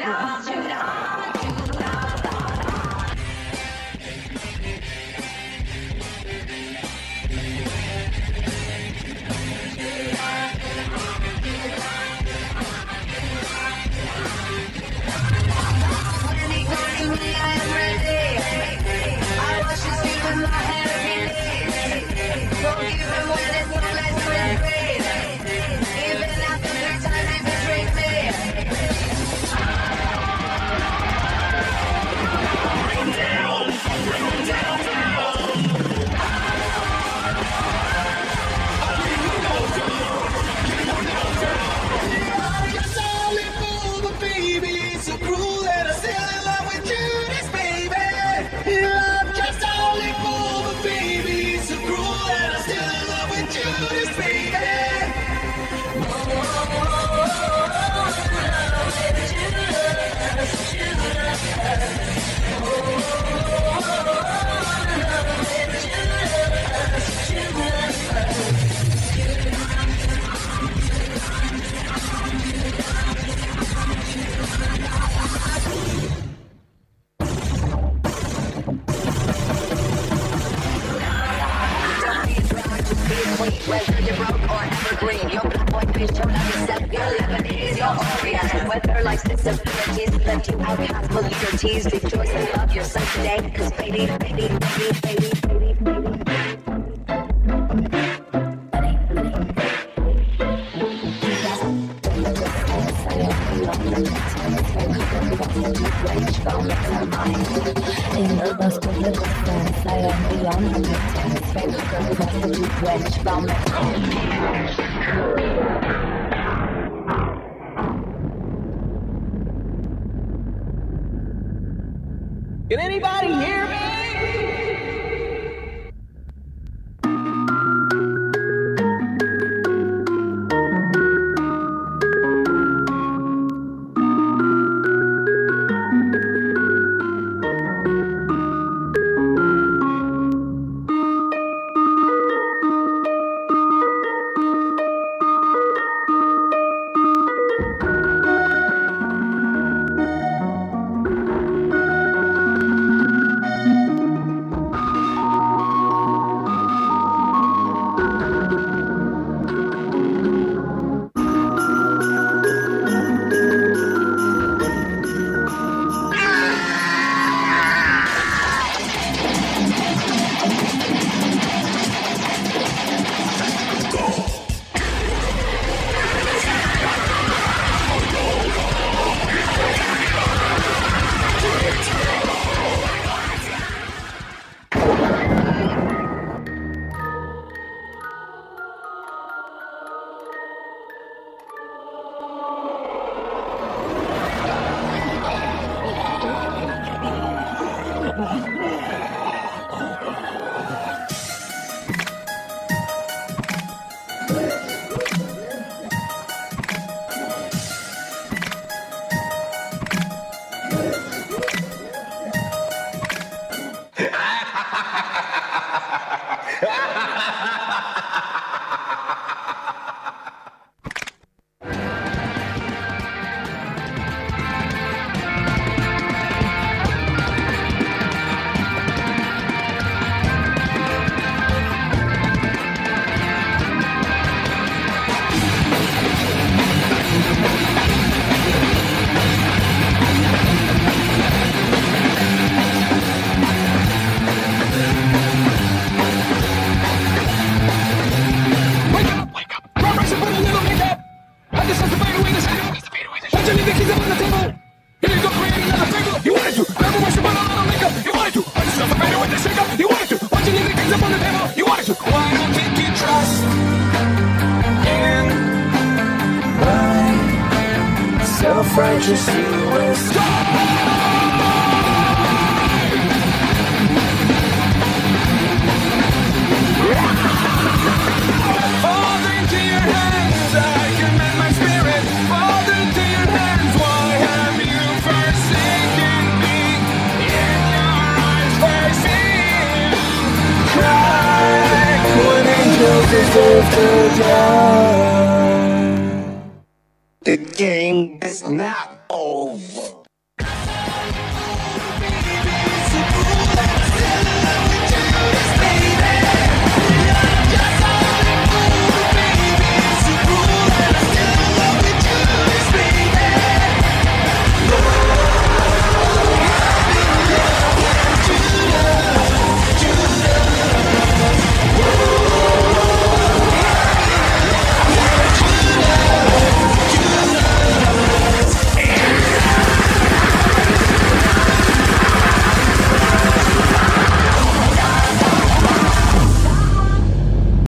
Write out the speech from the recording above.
Whether you're broke or evergreen, your black boy face show up yourself, your Lebanese, your Orient. And whether life's disabilities left you outcast, believe your tease, rejoice and love yourself today. Cause baby, baby, baby, baby, baby, baby. In the most of the distance, I am beyond the distance. Baby girl, prostitute, wench, vomit. Can anybody hear me? Self-righteous suicide. Fall into your hands, I commend my spirit. Fall into your hands, why have you forsaken me? In your eyes I see you cry when angels deserve to die. The game is not over.